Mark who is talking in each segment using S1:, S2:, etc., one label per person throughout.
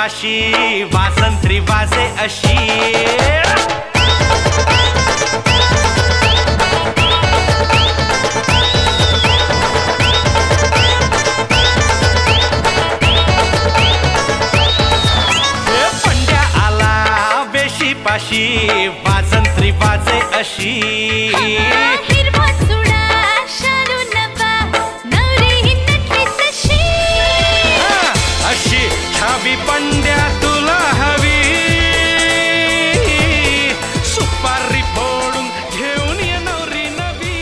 S1: पाशी वासंत्री वाजे अशी। पंड्या आला वेशी पाशी वासंत्री वाजे अशी। छावी पंड्या तुला हवी सुपारी फोडून घेऊन ये नवरी नवी।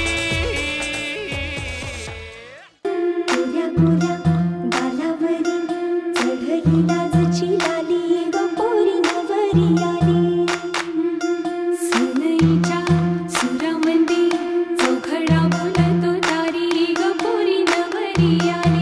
S2: गोऱ्या गोऱ्या गालावरी चढली लाजची लाली ग पोरी नवरी आली। सनईच्या सुरामंदी चौघडा बोलतो दारी ग पोरी नवरी आली।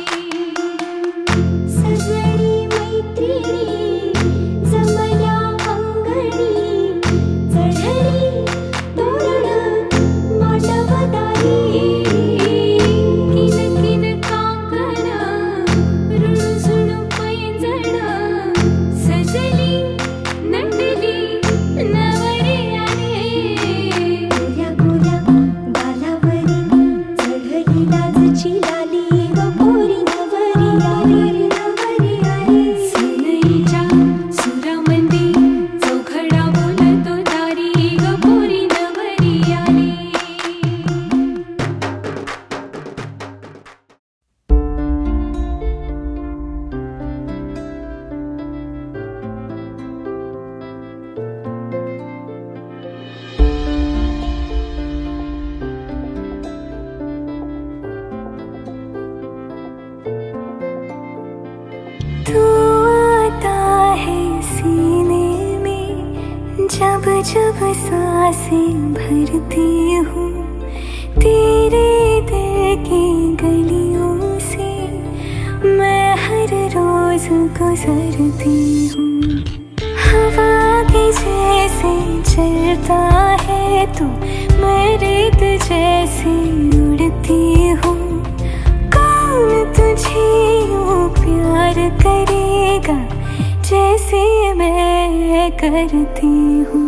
S2: तू आता है सीने में जब जब सांसें भरती हूँ। तेरे दिल की गलियों से मैं हर रोज गुजरती हूँ। हवा के जैसे चलता है तू, मैं रेत जैसे उड़ती हूँ। कौन तुझे यूं प्यार करेगा जैसे मैं करती हूँ।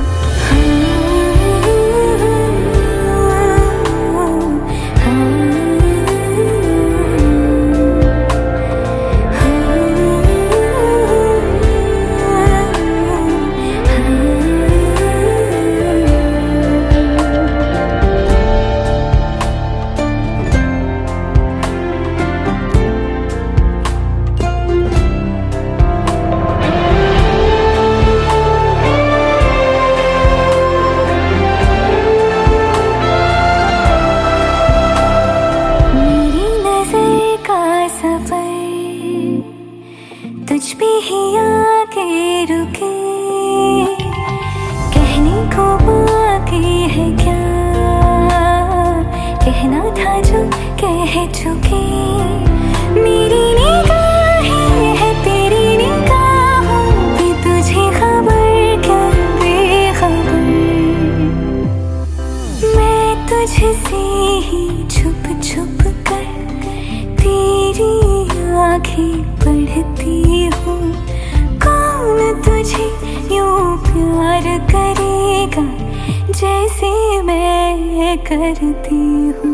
S2: तुझ पे ही आके रुके, कहने को बाकी है क्या, कहना था जो कह चुके। मेरी निगाहें है तेरी निगाहों पे, तुझे खबर क्या बेखबर। मैं तुझसे ही छुप छुप कर तेरी आँखें पढ़ती हूँ। कौन तुझे यूं प्यार करेगा जैसे मैं करती हूँ।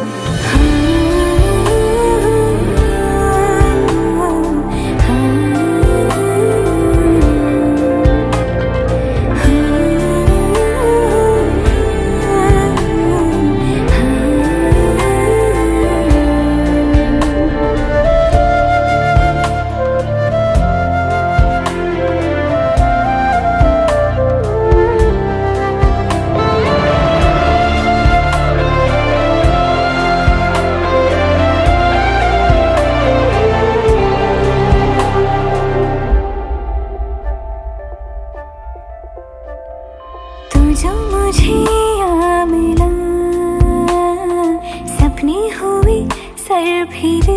S2: जो मुझे यहाँ मिला, सपने हुए सर फिरे,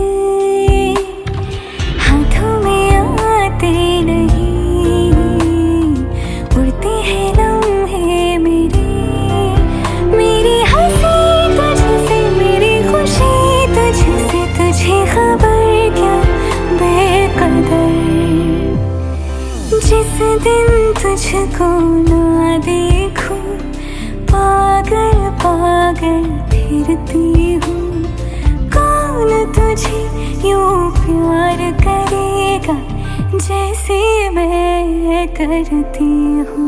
S2: हाथों में आते नहीं, उड़ते हैं लम्हे मेरे। मेरी हंसी तुझसे, मेरी खुशी तुझसे, तुझे खबर क्या बेकदर। ना देखूं, पागल पागल फिरती हूँ। कौन तुझे यूं प्यार करेगा जैसे मैं करती हूँ।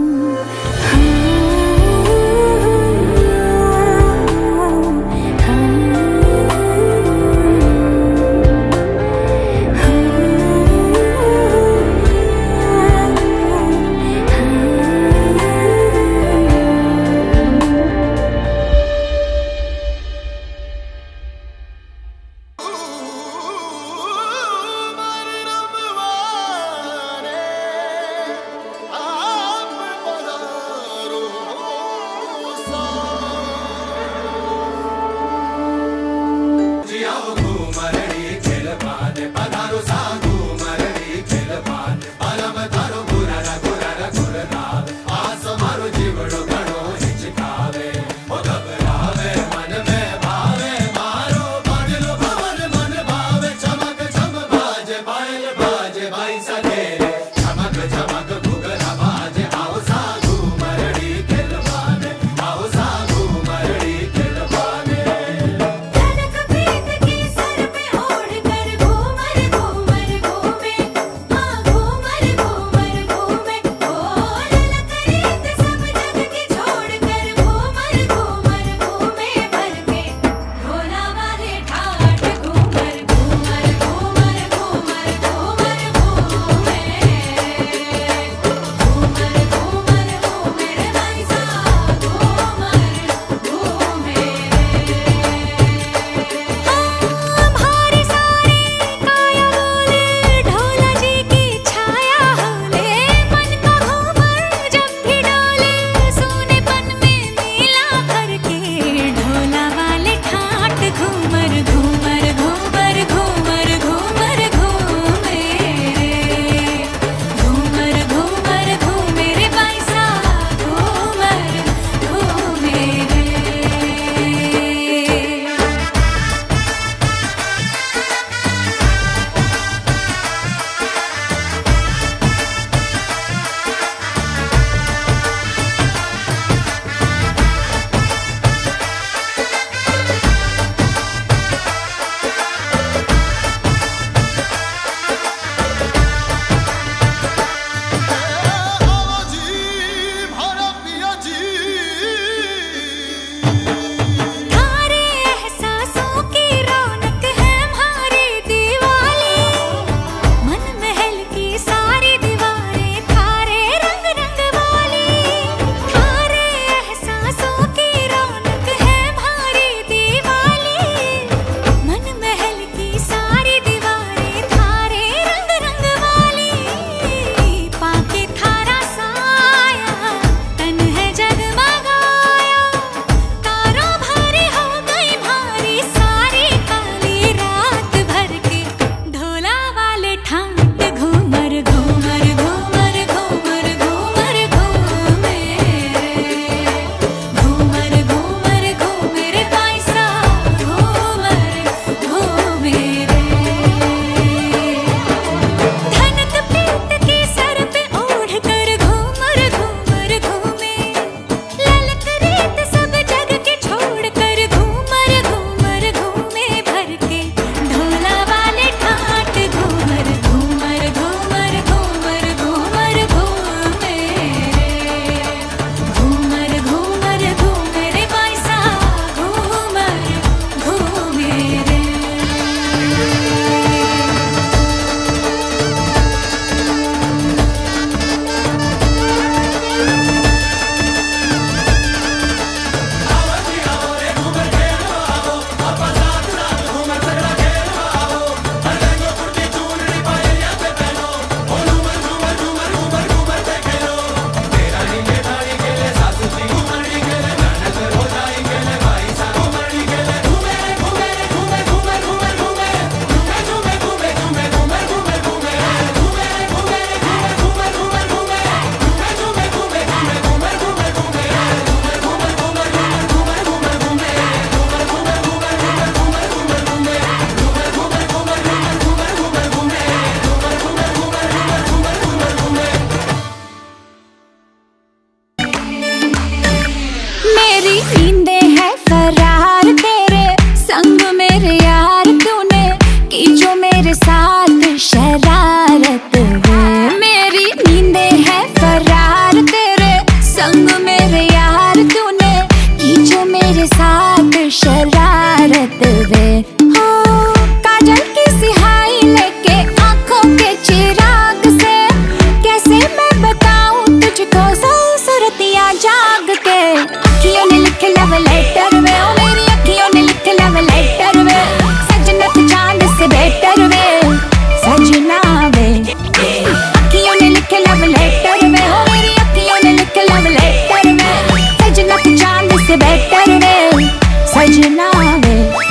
S2: मेरी नींदे है फरार तेरे संग मेरे यार, तूने की जो मेरे साथ शरारत है। मेरी नींदे है फरार तेरे संग मेरे यार, तूने की जो मेरे साथ शरारत है। हो काजल की सिहाई लेके आंखों के चिराग से, कैसे मैं बताऊं तुझको सूरतियां जाग के। अखियों ने लिखे लव लेटर वे, ओ मेरी अखियों ने लिखे लव लेटर वे, सजना तू चांद से बेटर वे, सजना वे। अखियों ने लिखे लव लेटर वे, ओ मेरी अखियों ने लिखे लव लेटर वे, सजना तू चांद से बेटर वे, सजना वे।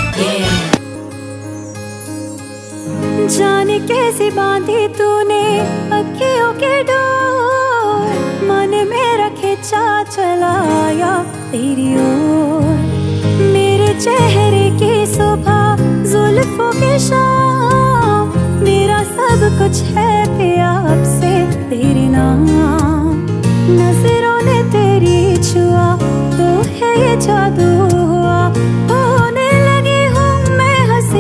S2: जाने कैसे बांधी तूने अखियों के डोर, मन मेरा खिंचा चलाया तेरी ओर। मेरे चेहरे की सुबह जुल्फों की शाम, मेरा सब कुछ है प्यार से तेरे नाम। नजरों ने तेरी छुआ तो है ये जादू हुआ, होने लगी हूँ मैं हंसी।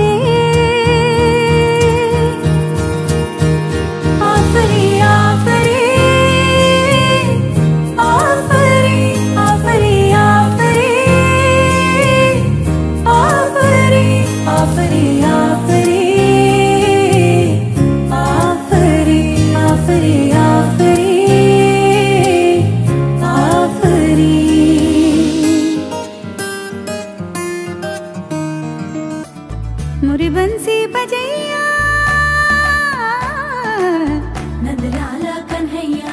S2: आफरी आफरी आफरी आफरी आफरी आफरी आफरी आफरी आफरी आफरी आफरी। मोरी बंसी बजैया नंदलाला कन्हैया,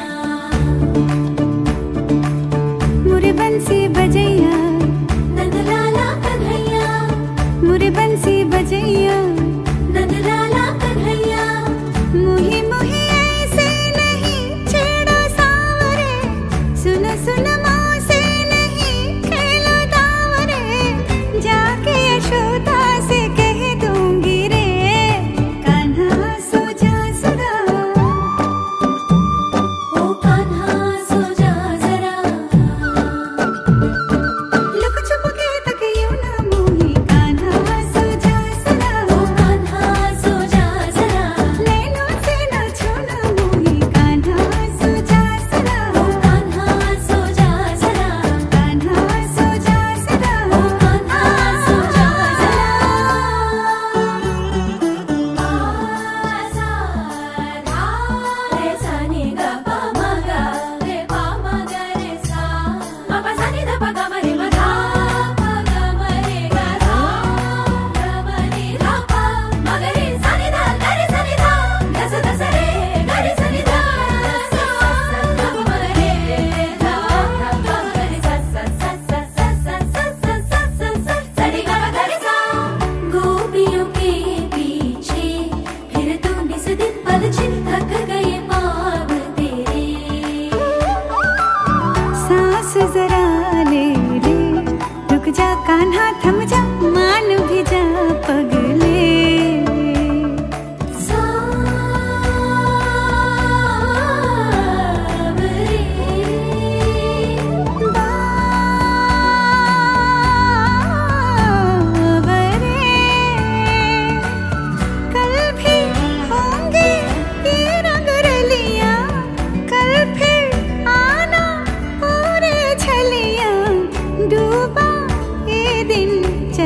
S2: मोरी बंसी बजैया नंदलाला कन्हैया, मोरी बंसी बजैया नंदलाला कन्हैया। मुही मुही ऐसे नहीं छेड़ो सावरे, सुन सुन माँ से नहीं खेलो दावरे, जाके यशोदा से कह दूंगी रे, कान्हा सो जा सदा, ओ कान्हा सो जा जरा। लुक छुप के तक यूं ना मोही, कान्हा सो जा सदा, ओ कान्हा सो जा जरा। नैनों से ना छूना मोही, कान्हा सो जा सदा, ओ कान्हा सो जा जरा, कान्हा सो जा सदा, ओ कान्हा सो जा जरा। रे सा नि ग प म ग रे प म ग रे सा, म प सा नि ध प ग म रे म धा प ग म रे ग धा ग म नि धा प म ग रे सा नि ध ग रे सा नि ध ग स ध स रे ग रे सा नि ध स ग म ग रे ध ग म ग रे सा सा सा सा सा सा सा सा सा सा सा रे ग म ग रे सा। गोपियों के पीछे फिर तू निस दिन पल छिन थक गए पाँव तेरे, सांस जरा ले ले, रुक जा कान्हा थम जा, मान भी जा पगले। सावरे बावरे, कल भी होंगे ये रंग रलियां, कल फिर आना पूरे छलियां, डूबा ये दिन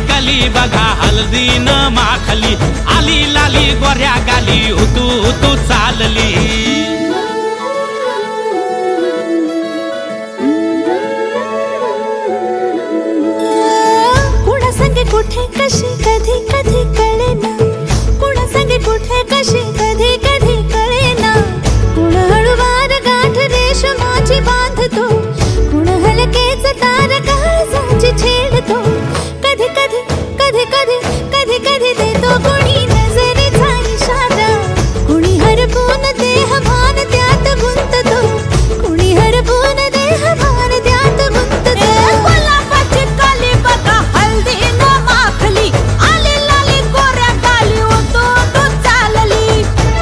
S1: कली बघा हल्दी न माखली, आली लाली गोऱ्या गाली हुतू हुतू चालली.
S2: कुणा संगे कुठे कशी कधी कधी कळेना, कुणा संगे कुठे कशी कधी कधी कळेना. कुण हळूवार गाठ रेशमाची बांधतो, कुण हलकेच तार काळजाची छेडतो. कधी कधी कधी कधी कधी कधी देतो कुणी नजरेचा इशारा, कुणी हरपून देह भान त्यात गुंततो, कुणी हरपून देह भान त्यात गुंततो. गुलाबाची कली बघा हल्दी न माखली, आली लाली गोऱ्या गाली होतो तो चालली.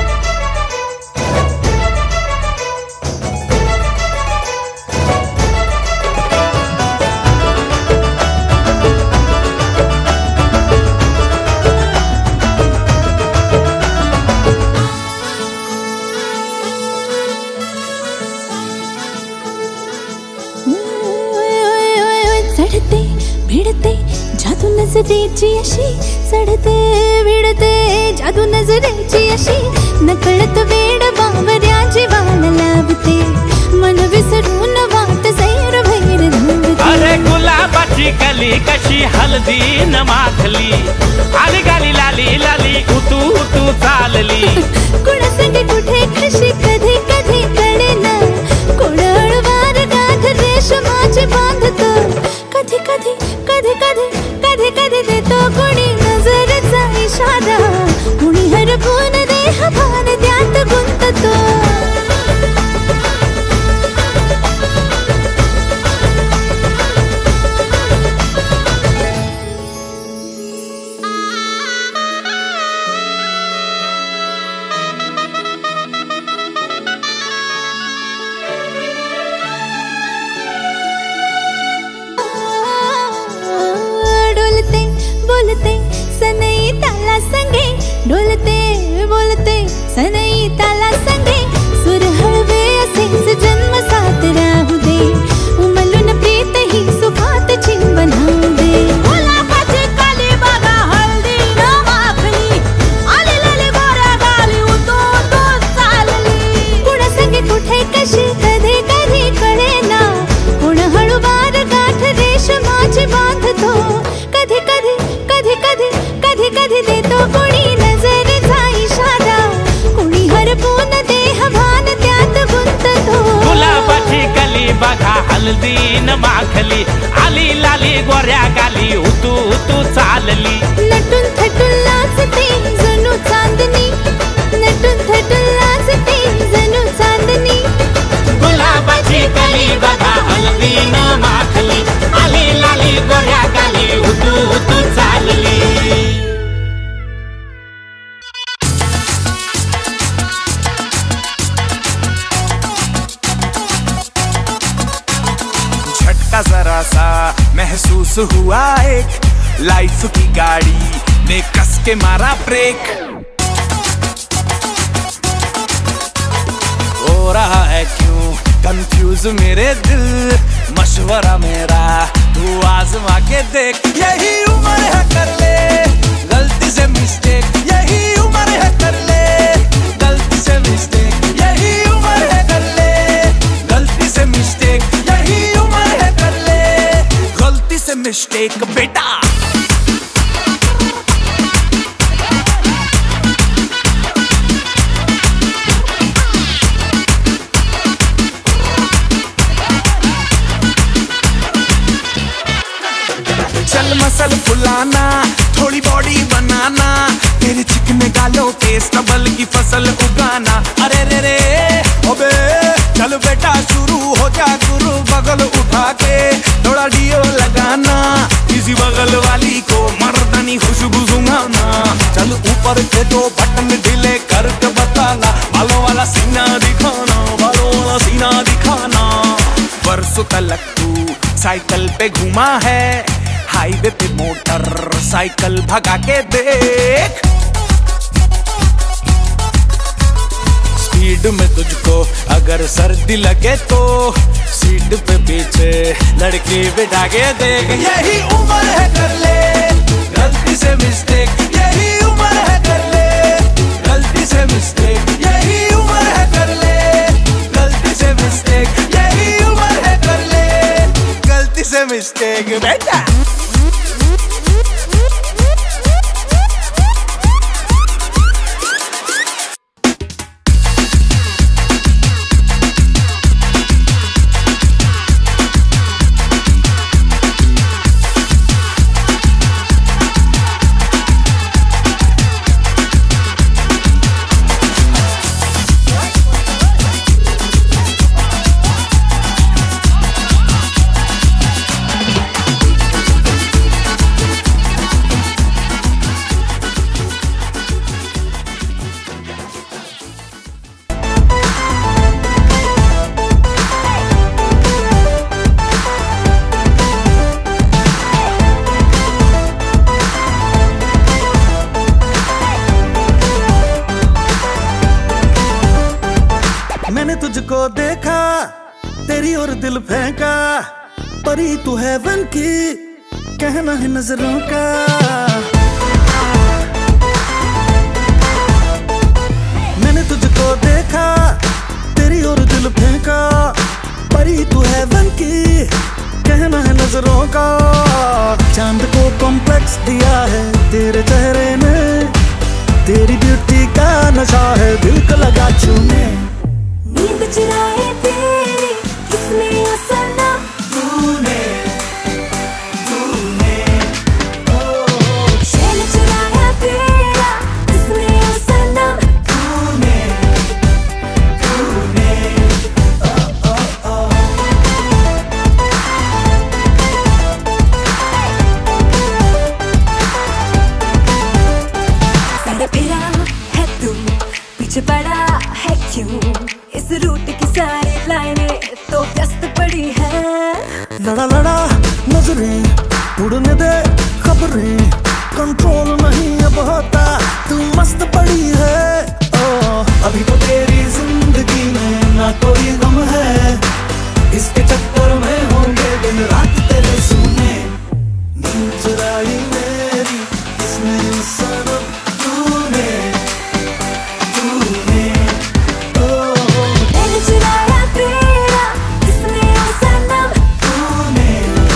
S2: चढते भिडते जादू नजरेची अशी, चढते भिडते जादू नजरेची अशी. नकळत वेड बावऱ्या जीवाला लावते, मन विसरून वाट सैर भैर धावते.
S1: अरे गुलाबाची कली कशी हल्दी न माखली, आली गाली लाली लाली हुतू हुतू चालली.
S2: कुणा संगे कुठे कशी कधी कधी कळेना, कुण हळूवार गाठ रेशमाची बांधतो. कधी कधी कधी कधी कधी कधी देतो कुणी नजरेचा इशारा, कुणी हरपून देह भान त्यात गुंततो. डोलते बोलते सनई ताला संगे, डोलते बोलते सनई ताला संगे. सुर हळवे असेच जन्म साथ राहू दे, उमलून प्रीत ही सुखात चिंबन होऊ दे. गुलाबाची कली बघा हल्दी न माखली, आली लाली गोऱ्या गाली होतो तो चालली. कुणा संगे कुठे कशी कधी कधी कळेना, कुण हळूवार गाठ रेशमाची बांधतो. कधी कधी कधी कधी कधी कधी देतो कुणी नजरेचा इशारा, कुणी हरपून देह भान त्यात गुंततो.
S1: गुलाबाची कली बघा हल्दी न माखली, आली लाली गोऱ्या गाली हुतू हुतू चालली.
S2: नटून थटून लाजते जणू चांदणी, नटून थटून लाजते जणू चांदणी.
S1: गुलाबाची कली बघा हल्दी न माखली, आली लाली गोऱ्या गाली हुतू हुतू चालली.
S3: झटका जरा सा महसूस हुआ एक, लाइफ की गाड़ी ने कस के मारा ब्रेक. हो रहा है क्यों कंफ्यूज मेरे दिल, मशवरा मेरा तू आजमा के देख. यही उम्र है कर ले गलती से मिस्टेक, यही उम्र है कर ले गलती से मिस्टेक, यही उम्र है कर ले गलती से मिस्टेक, यही उम्र है कर ले गलती से मिस्टेक बेटा. चल मसल फुलाना, थोड़ी बॉडी बनाना, तेरे चिकने गालों पे स्टबल की फसल उगाना. अरे रे रे अबे चल बेटा शुरू हो जा गुरु, बगल उठा के थोड़ा डियो लगाना, किसी बगल वाली को मर्दानी खुशबू सुंघाना. चल ऊपर के दो बटन ढीले करके बताना, बालों वाला सीना दिखाना, बालों वाला सीना दिखाना. बरसों तलक तू साइकिल पे घूमा है, हाईवे पे मोटर साइकिल भगा के देख. स्पीड में तुझको अगर सर्दी लगे तो सीट पे पीछे लड़की बिठा के देख. यही उम्र है कर ले गलती से मिस्टेक यही उम्र है कर ले, गलती से मिस्टेक यही उम्र है कर ले, गलती से मिस्टेक यही उम्र है कर ले, गलती से मिस्टेक बेटा।
S4: मैंने तुझको देखा, तेरी ओर दिल फेंका, परी तू हेवन की, कहना है नजरों का। मैंने तुझको देखा, तेरी ओर दिल फेंका, परी तू हेवन की, कहना है नजरों का। चांद को कॉम्प्लेक्स दिया है तेरे चेहरे ने, तेरी ब्यूटी का नशा है दिल को लगा छूने।
S2: नींद चुराए तेरी किसने ओ सनम,
S3: तूने तूने
S2: चैन चुराया तेरा किसने ओ सनम,
S3: तूने तूने
S2: सारा फिरा है तू, पीछे पड़ा है क्यों, इस रूट की सारी लाइनें तो व्यस्त पड़ी है।
S4: लड़ा लड़ा नजरें उड़ने दे खबरें, कंट्रोल नहीं अब होता, तू मस्त पड़ी है। ओ अभी तो तेरी जिंदगी में ना कोई गम है, इसके चक्कर में होंगे दिन रात तेरे सुने। नींद चुराई मेरी किसने ओ सनम, तूने तूने
S2: मैंने चुराया तेरा किसने ओ सनम,
S3: तूने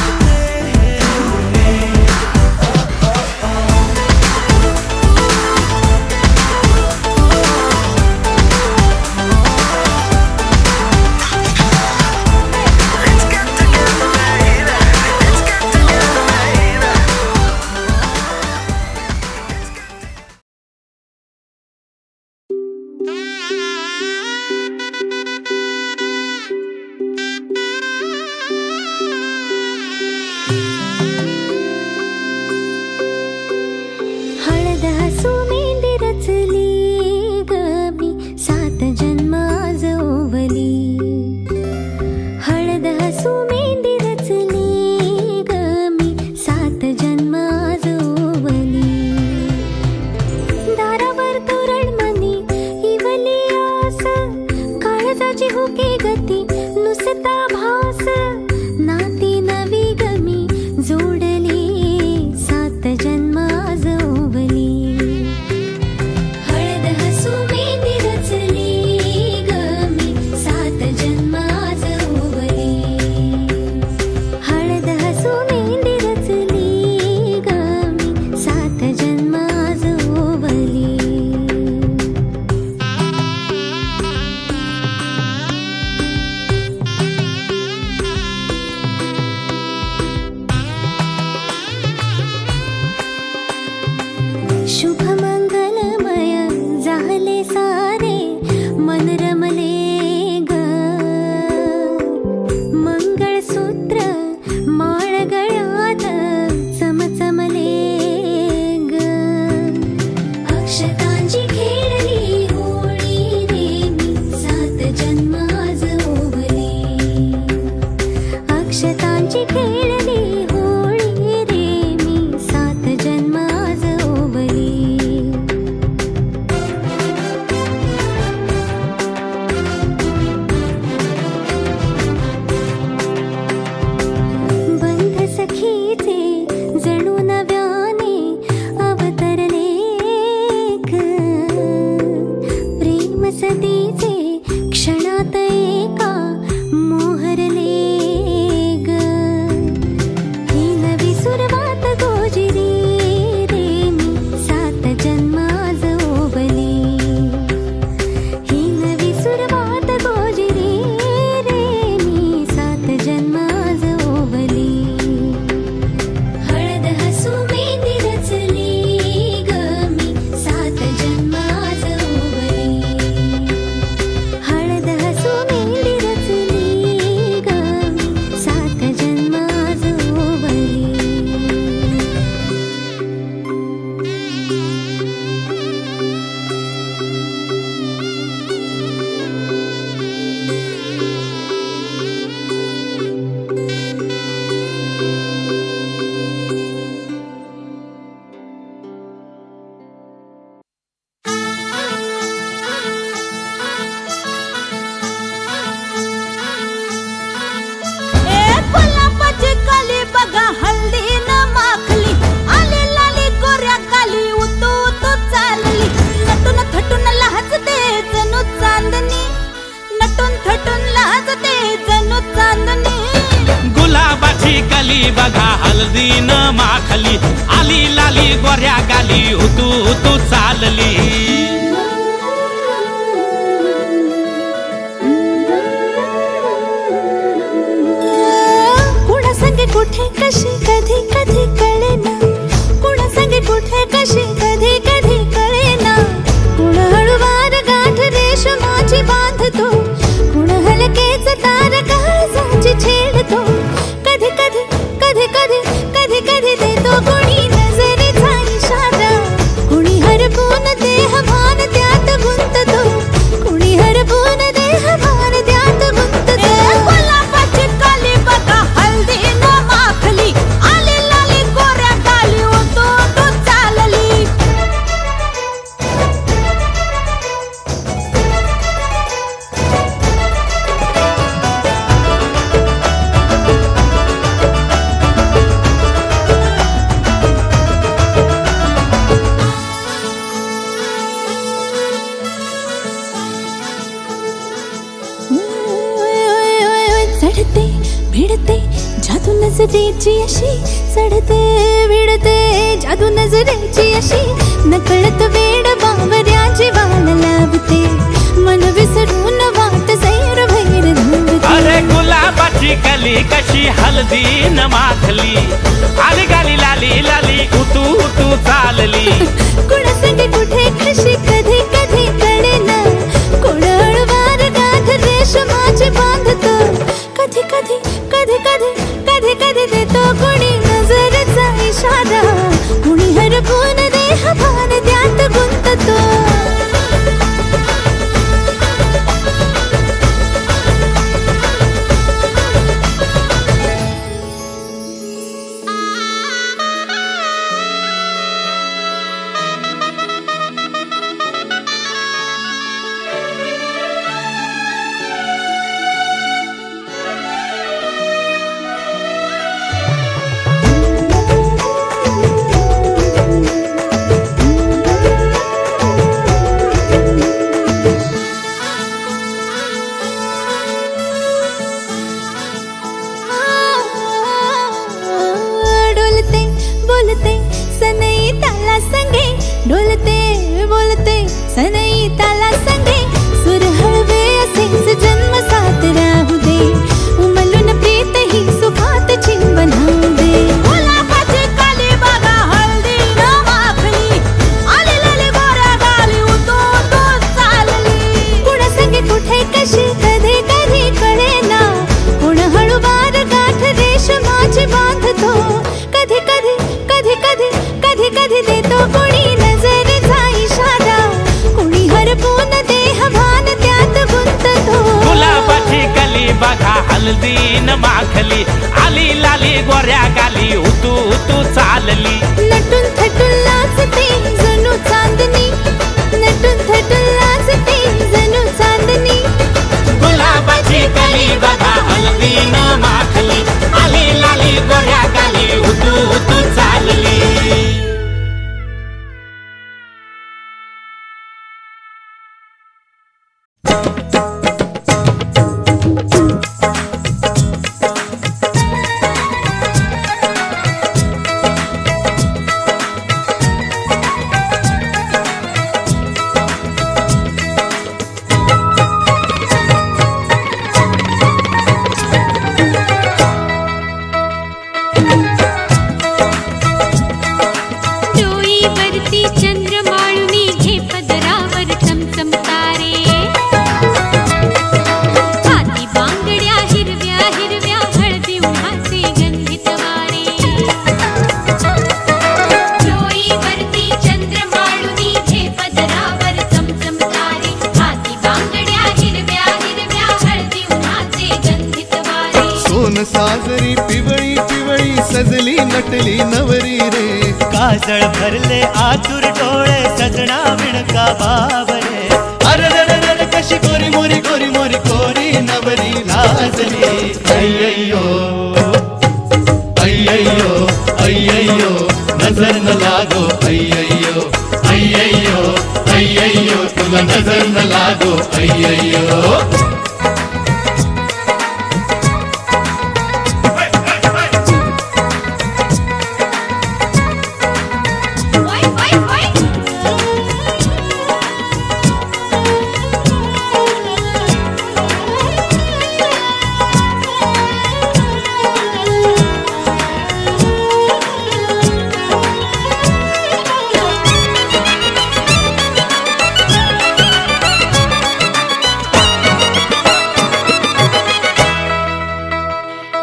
S2: हळद हसू मेंढी रचली गमी, 7 जन्माज ओवली। हळद हसू मेंढी रचली गमी, 7 जन्माज ओवली। दारावर तोरणमणी इवली आस, काळजाची हुके गती नुसता भास। नाती नवी गमी जोडली, 7 जन्माज ओवली। हळद हसू मेंढी रचली गमी, 7 जन्माज ओवली। हळद हसू मेंढी रचली गमी, 7 जन्माज ओवली। शुभ मंगलमय झाले सारे, मन रमले ग। मंगळसूत्र माळ गळ्यात चमचमले ग। अक्षतांची खेळली होळी रे मी, 7 जन्माज ओवली। अक्षतांची खेळली होळी रे मी, 7 जन्माज ओवली। बंध सखीचे जणू नव्याने, ते जणू चांदणी.
S1: गुलाबाची कली बघा हळदी न माखली, आली लाली गोऱ्या गाली उतू उतू चालली.
S2: कुणा संगे कुठे कशी कधी कधी कळेना, कुणा संगे कुठे कशी कधी कधी कळेना. कुण हळूवार गाठ रेशमाची बांधतो, कुण हलकेच तार काळजाची छेडतो. कधी कधी कधी कधी कधी कधी देतो कुणी नजरेचा इशारा, कुणी हरपून देह भान त्यात गुंततो, कुणी हरपून देह भान त्यात गुंततो. गुलाबाची कली बघा हळदी न माखली, आली लाली गोऱ्या गाली उतू उतू चालली. चढते भिडते जादू नजरेची अशी, चढते भिडते जादू नजरेची अशी. नकळत वेड बावऱ्याची वाल लावते, मन विसरून वाट सैर भैर धावते.
S1: अरे गुलाबाची कली कशी हळदी न माखली, आली गाली लाली लाली उतू उतू चालली.
S2: कुणा संगे कुठे कशी कधी कधी कळेना, कुण हळूवार गाठ रेशमाची बांधतो. कधी कधी कधी कधी कधी कधी देतो कुणी नजरेचा इशारा, कुणी हरपून देह भान त्यात गुंततो. सनई ताला संगे डोलते बोलते, सनई ताला संगे सुर हळवे असेच जन्म साथ राहू दे. उमलून प्रीत ही सुखात चिंबन होऊ दे. गुलाबाची कली बघा हळदी न माखली, आली लाली गोऱ्या गाली उतू उतू चालली. कुणा संगे कुठे कशी कधी कधी कळेना, कुण हळूवार गाठ रेशमाची बांधतो. कधी कधी कधी कधी कधी कधी देतो कुणी नजरेचा इशारा, कुणी हरपून देह भान त्यात गुंततो.
S1: गुलाबाची कली बघा हळदी न माखली, आली लाली गोऱ्या गाली उतू उतू चालली.
S2: नटून थटून लाजते जणू चांदणी, नटून थटून लाजते जणू चांदणी.
S1: गुलाबाची कली बघा हळदी न माखली, आली लाली गोऱ्या गाली उतू उतू चालली.
S5: साजरी पिवळी पिवळी सजली नटली नवरी रे.
S6: काजळ भरले आतुर डोळे सजना विणका बाबरे.
S5: अरे कशी गोरी मोरी गोरी मोरी कोरी नवरी लाजली. अय्यो अय्यो अय्यो नजर न लागो. अय्यो अय्यो अय्यो तुला नजर न लागो. अय्यो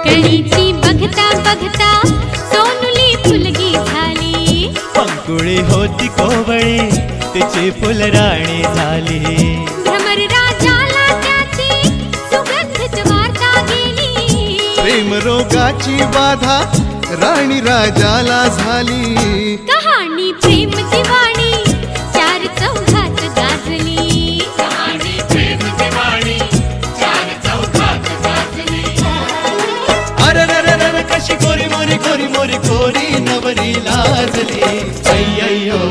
S2: कळीची बघता बघता सोनुली फुलगी झाली.
S6: पंकुळी होती कोवळी तिची फुलराणी झाली.
S2: भ्रमर राजाला त्याची सुगंधित वार्ता गेली.
S5: प्रेम रोगाची बाधा राणी राजाला झाली.
S2: कहाणी प्रेम दिवाणी चार चौघात गाजली.
S1: कहाणी प्रेम दिवाणी चार चौघात गाजली.
S5: अरे रे रे रे कशी गोरी मोरी गोरी मोरी गोरी नवरी लाजली. अय्ययो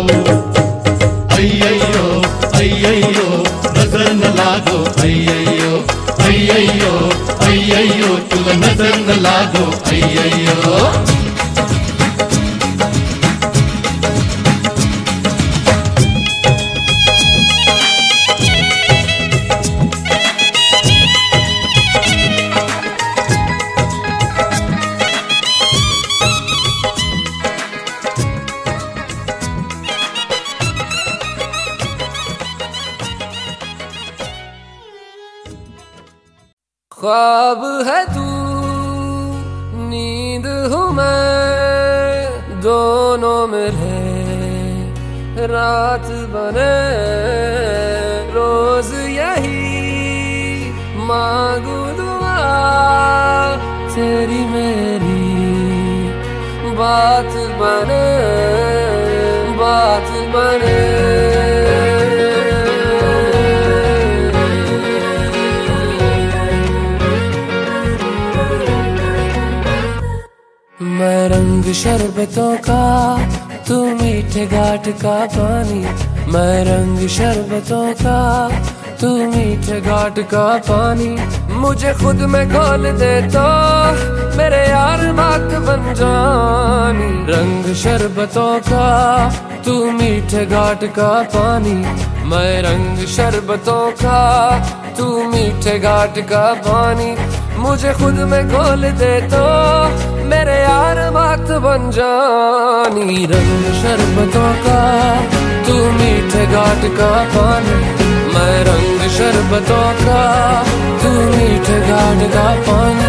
S5: अय्ययो अय्ययो नजर न लागो. अय्ययो अय्ययो अय्ययो तुला नजर न लागो. अय्ययो
S7: ख्वाब है तू नींद हूँ मैं दोनों मिले रात बने रोज यही मांगू दुआ तेरी मेरी बात बने बात बने. मैं रंग शरबतों का तू मीठे घाट का पानी. मैं रंग शरबतों का तू मीठे घाट का पानी. मुझे खुद में घोल दे तो मेरे यार बात बन जानी. रंग शरबतों का तू मीठे घाट का पानी. मैं रंग शरबतों का तू मीठे घाट का पानी. मुझे खुद में घोल दे तो मेरे यार बात बन जानी. रंग शरबतों का तू मीठे घाट का पानी. मैं रंग शरबतों का तू मीठे घाट का पानी.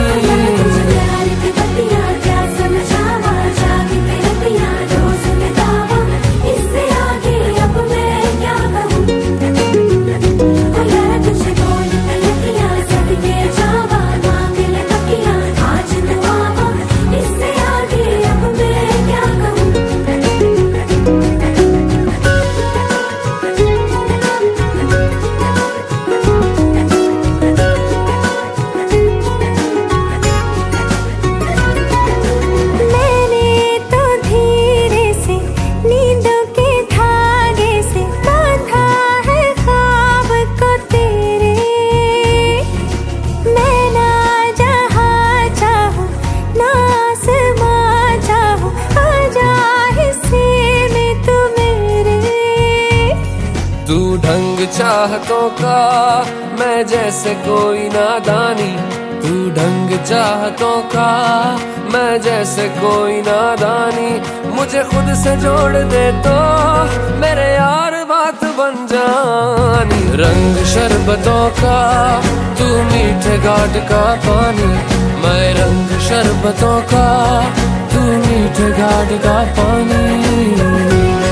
S7: चाहतों का मैं जैसे कोई नादानी. तू ढंग चाहतों का मैं जैसे कोई नादानी. मुझे खुद से जोड़ दे तो मेरे यार बात बन जानी. रंग शरबतों का तू मीठे घाट का पानी. मैं रंग शरबतों का तू मीठे घाट का पानी.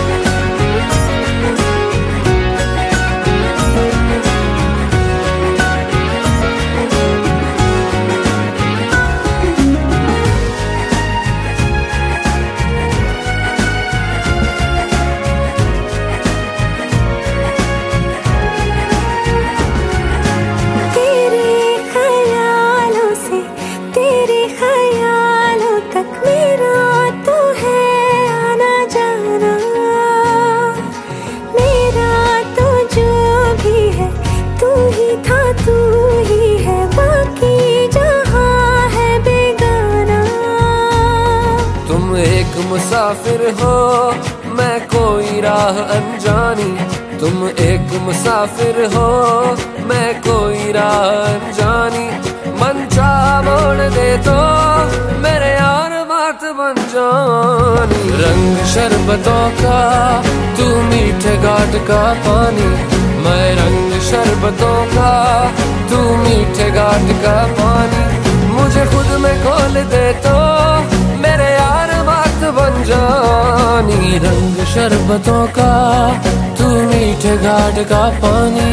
S7: मुसाफिर हो मैं कोई राह अनजानी. तुम एक मुसाफिर हो मैं कोई राह अनजानी. मन चाह मोड़ दे तो मेरे यार बात बन जानी. रंग शरबतों का तू मीठे घाट का पानी. मैं रंग शरबतों का तू मीठे घाट का पानी. मुझे खुद में तो मेरे यार बात बन जानी। रंग शरबतों का तू मीठे घाट का पानी।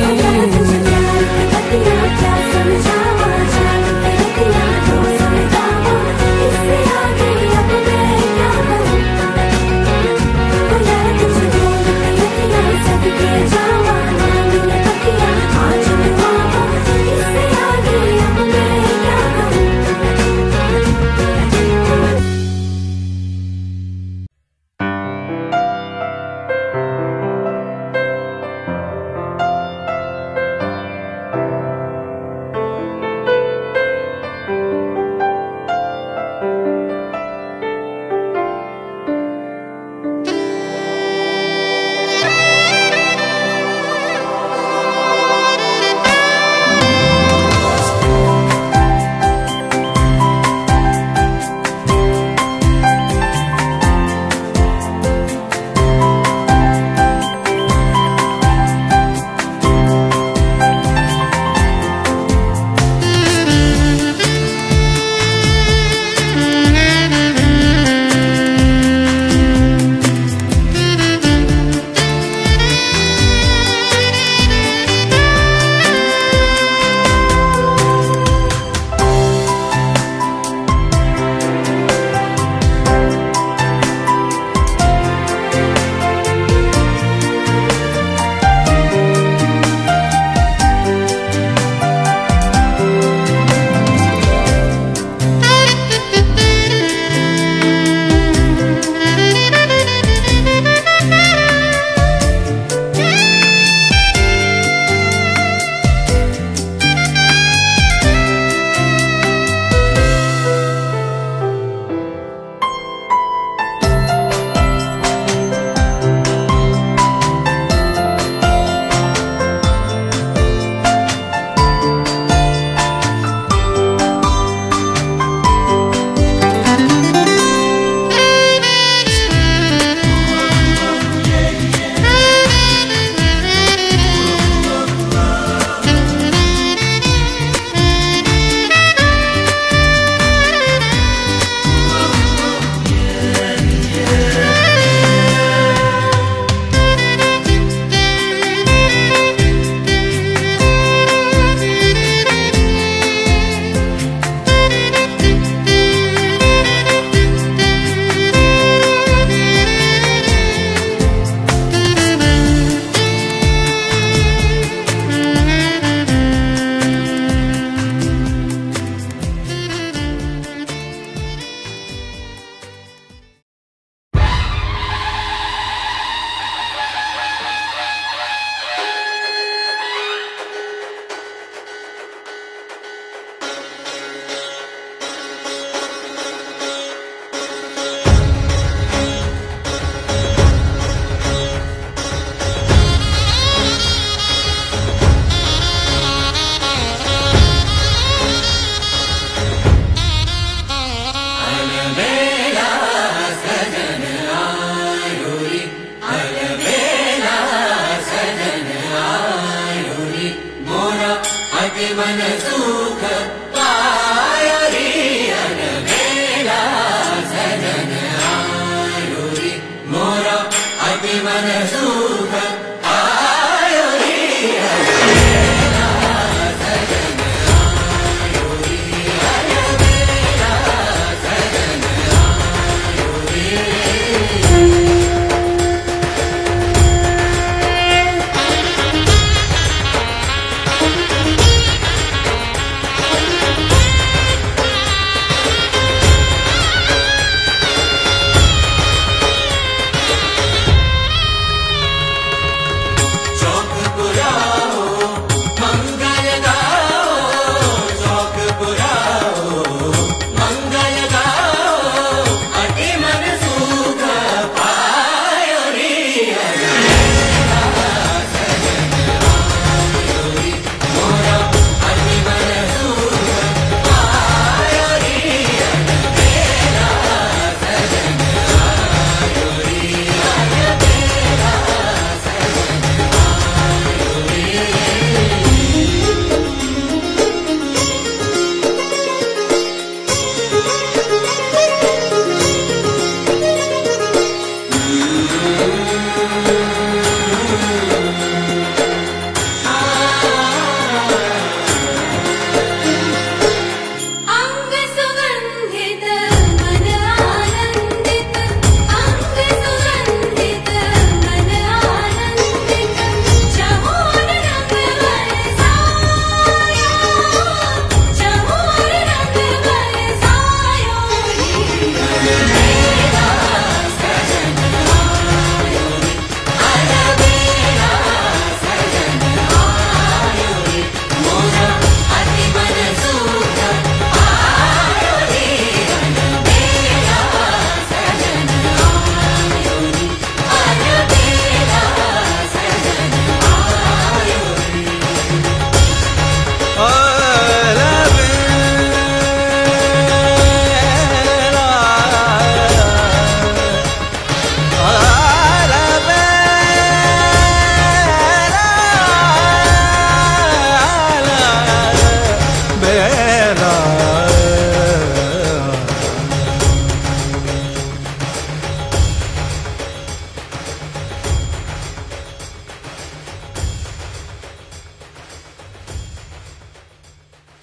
S1: मन